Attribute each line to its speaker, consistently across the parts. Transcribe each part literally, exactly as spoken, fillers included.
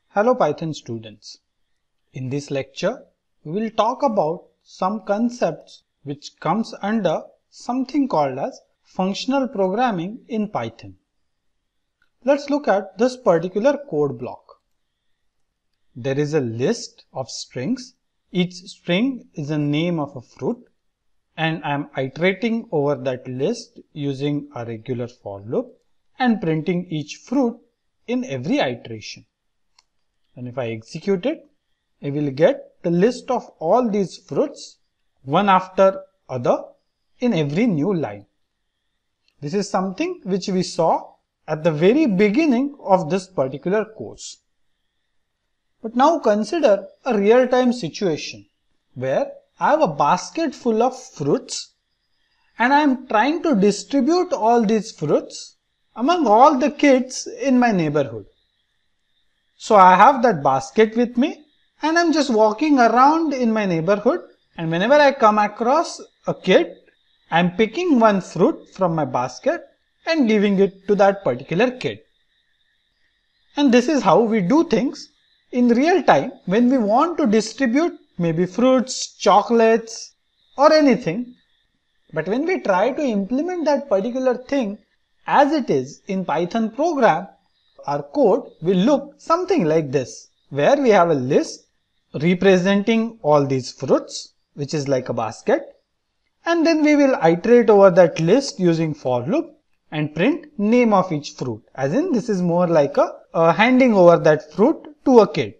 Speaker 1: Hello Python students. In this lecture, we will talk about some concepts which comes under something called as functional programming in Python. Let's look at this particular code block. There is a list of strings. Each string is a name of a fruit, and I am iterating over that list using a regular for loop and printing each fruit in every iteration. And if I execute it, I will get the list of all these fruits one after other in every new line. This is something which we saw at the very beginning of this particular course. But now consider a real-time situation where I have a basket full of fruits and I am trying to distribute all these fruits among all the kids in my neighborhood. So I have that basket with me and I'm just walking around in my neighborhood, and whenever I come across a kid, I'm picking one fruit from my basket and giving it to that particular kid. And this is how we do things in real time when we want to distribute maybe fruits, chocolates or anything. But when we try to implement that particular thing as it is in Python program, our code will look something like this, where we have a list representing all these fruits, which is like a basket, and then we will iterate over that list using for loop and print name of each fruit, as in this is more like a, a handing over that fruit to a kid.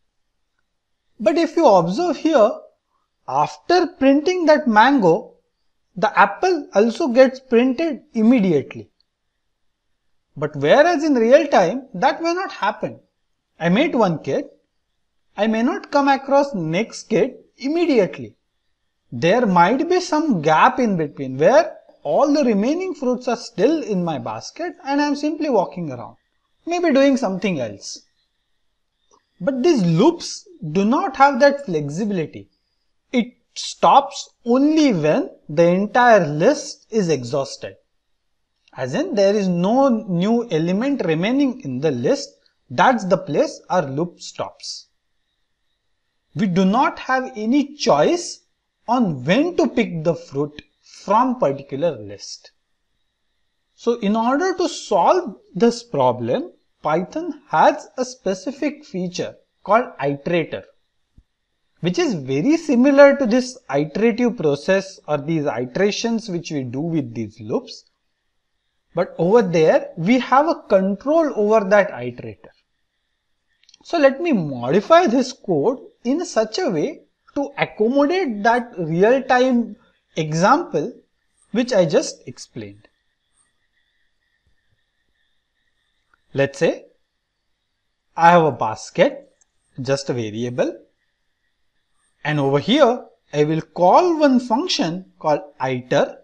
Speaker 1: But if you observe here, after printing that mango, the apple also gets printed immediately. But whereas in real time, that may not happen. I met one kid, I may not come across next kid immediately. There might be some gap in between where all the remaining fruits are still in my basket and I am simply walking around, maybe doing something else. But these loops do not have that flexibility. It stops only when the entire list is exhausted. As in, there is no new element remaining in the list. That's the place our loop stops. We do not have any choice on when to pick the fruit from particular list. So in order to solve this problem, Python has a specific feature called iterator, which is very similar to this iterative process or these iterations which we do with these loops. But over there, we have a control over that iterator. So let me modify this code in such a way to accommodate that real-time example which I just explained. Let's say I have a basket, just a variable, and over here I will call one function called iter,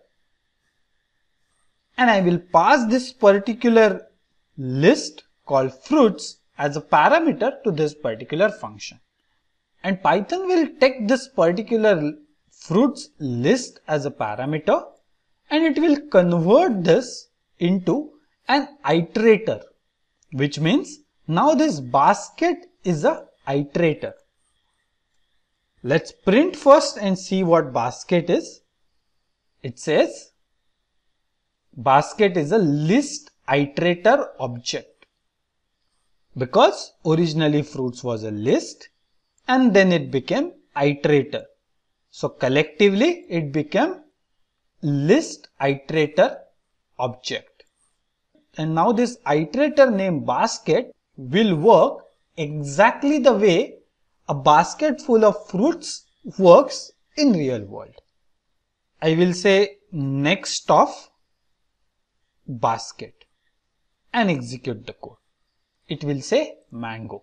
Speaker 1: and I will pass this particular list called fruits as a parameter to this particular function. And Python will take this particular fruits list as a parameter and it will convert this into an iterator, which means now this basket is a iterator. Let's print first and see what basket is. It says basket is a list iterator object, because originally fruits was a list and then it became iterator. So collectively it became list iterator object. And now this iterator named basket will work exactly the way a basket full of fruits works in real world. I will say next of basket and execute the code. It will say mango.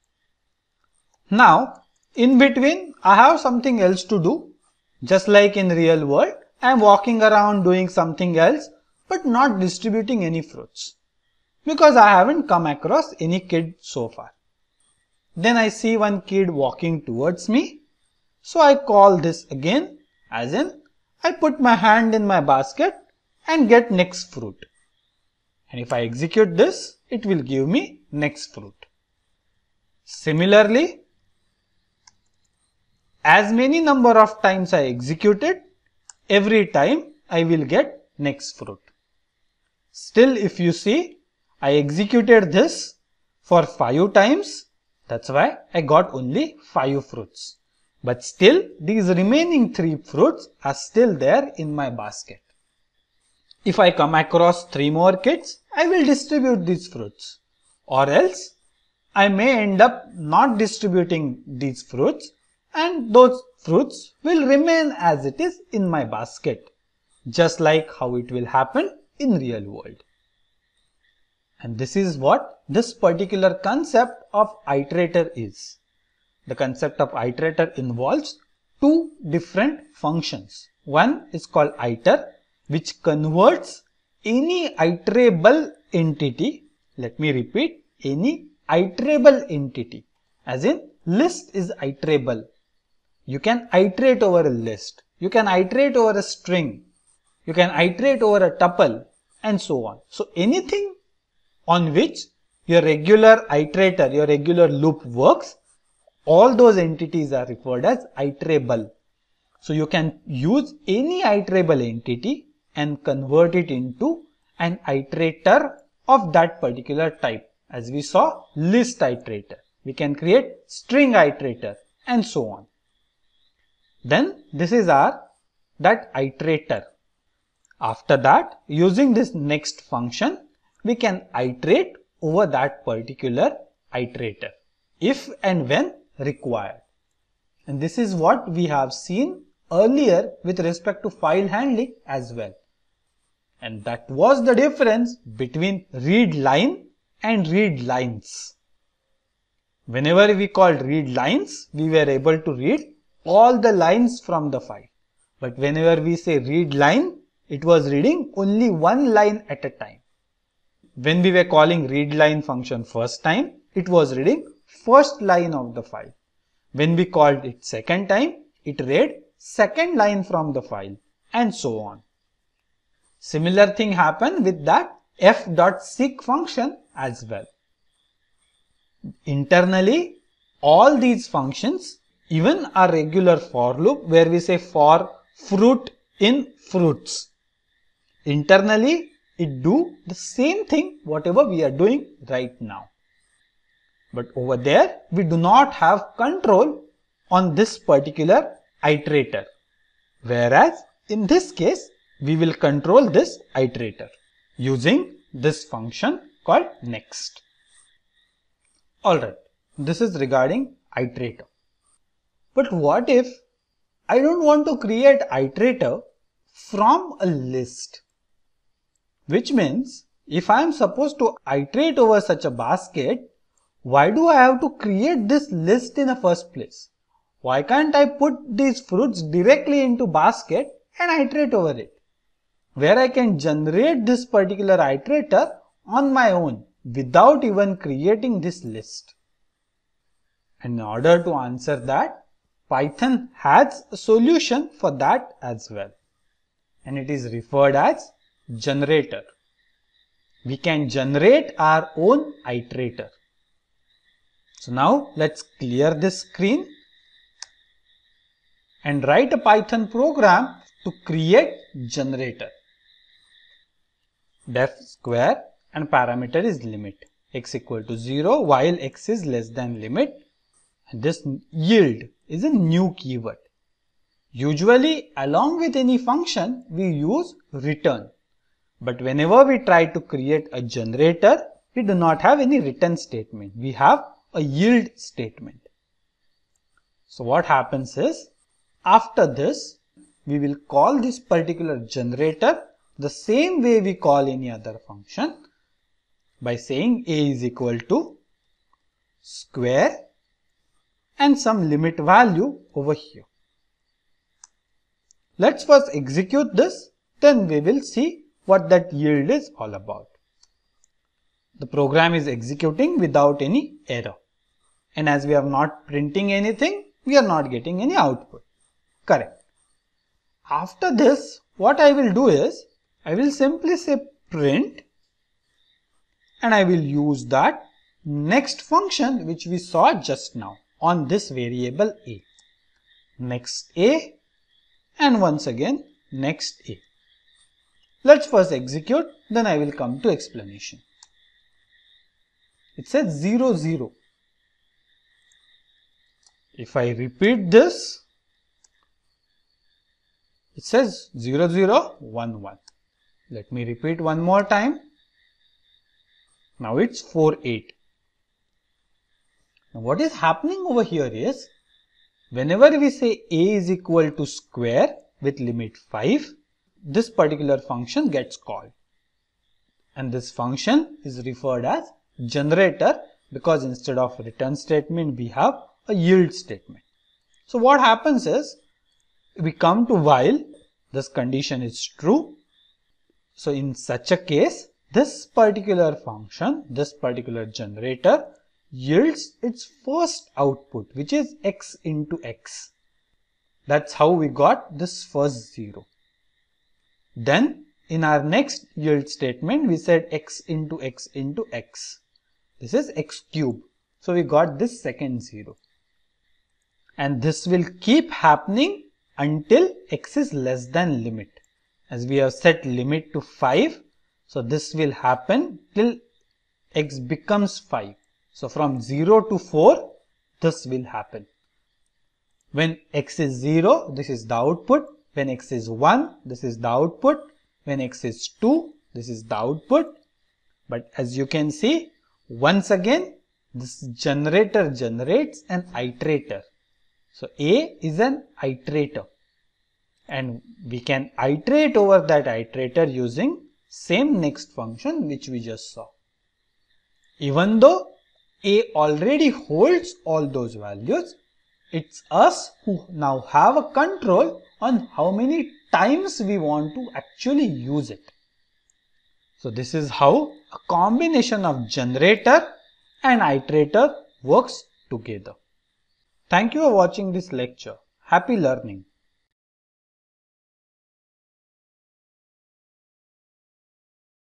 Speaker 1: Now in between I have something else to do. Just like in real world, I am walking around doing something else but not distributing any fruits, because I haven't come across any kid so far. Then I see one kid walking towards me, so I call this again, as in I put my hand in my basket and get next fruit. And if I execute this, it will give me next fruit. Similarly, as many number of times I execute it, every time I will get next fruit. Still, if you see, I executed this for five times. That's why I got only five fruits. But still, these remaining three fruits are still there in my basket. If I come across three more kids, I will distribute these fruits. Or else, I may end up not distributing these fruits, and those fruits will remain as it is in my basket, just like how it will happen in real world. And this is what this particular concept of iterator is. The concept of iterator involves two different functions. One is called iter, which converts any iterable entity. Let me repeat, any iterable entity. As in, list is iterable. You can iterate over a list. You can iterate over a string. You can iterate over a tuple, and so on. So anything on which your regular iterator, your regular loop works, all those entities are referred as iterable. So you can use any iterable entity and convert it into an iterator of that particular type. As we saw, list iterator. We can create string iterator, and so on. Then this is our that iterator. After that, using this next function, we can iterate over that particular iterator if and when required. And this is what we have seen earlier with respect to file handling as well. And that was the difference between read line and read lines. Whenever we called read lines, we were able to read all the lines from the file. But whenever we say read line, it was reading only one line at a time. When we were calling read line function first time, it was reading first line of the file. When we called it second time, it read second line from the file, and so on. Similar thing happened with that f.seek function as well. Internally, all these functions, even our regular for loop where we say for fruit in fruits, internally it do the same thing whatever we are doing right now. But over there, we do not have control on this particular iterator. Whereas in this case, we will control this iterator using this function called next. Alright, this is regarding iterator. But what if I don't want to create iterator from a list? Which means if I am supposed to iterate over such a basket, why do I have to create this list in the first place? Why can't I put these fruits directly into basket and iterate over it, where I can generate this particular iterator on my own without even creating this list? And in order to answer that, Python has a solution for that as well, and it is referred as generator. We can generate our own iterator. So now let's clear this screen and write a Python program to create generator. Def square and parameter is limit, x equal to zero while x is less than limit. And this yield is a new keyword. Usually along with any function we use return. But whenever we try to create a generator, we do not have any return statement. We have a yield statement. So what happens is, after this, we will call this particular generator the same way we call any other function, by saying a is equal to square and some limit value over here. Let's first execute this, then we will see what that yield is all about. The program is executing without any error. And as we are not printing anything, we are not getting any output. Correct. After this, what I will do is, I will simply say print, and I will use that next function which we saw just now on this variable a. Next a and once again next a. Let's first execute, then I will come to explanation. It says zero zero. If I repeat this, it says zero zero one one. Let me repeat one more time. Now it's four eight. Now what is happening over here is, whenever we say a is equal to square with limit five, this particular function gets called. And this function is referred as generator because instead of return statement we have a yield statement. So what happens is, we come to while this condition is true. So in such a case, this particular function, this particular generator yields its first output, which is x into x. That's how we got this first zero. Then in our next yield statement, we said x into x into x. This is x cube. So we got this second zero. And this will keep happening until x is less than limit. As we have set limit to five, so this will happen till x becomes five. So from zero to four, this will happen. When x is zero, this is the output. When x is one, this is the output. When x is two, this is the output. But as you can see, once again, this generator generates an iterator. So a is an iterator. And we can iterate over that iterator using same next function which we just saw. Even though a already holds all those values, it's us who now have a control on how many times we want to actually use it. So this is how a combination of generator and iterator works together. Thank you for watching this lecture. Happy learning.